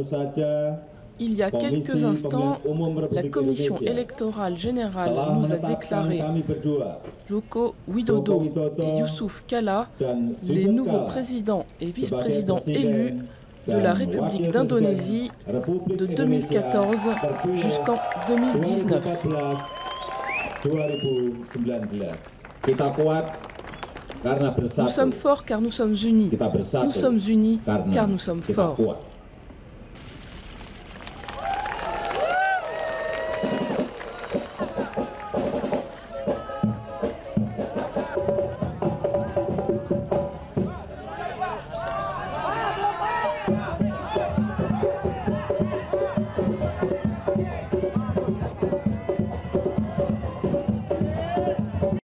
Il y a quelques instants, la Commission électorale générale nous a déclaré Joko Widodo et Yusuf Kalla les nouveaux présidents et vice-présidents élus de la République d'Indonésie de 2014 jusqu'en 2019. Nous sommes forts car nous sommes unis. Nous sommes unis car nous sommes forts.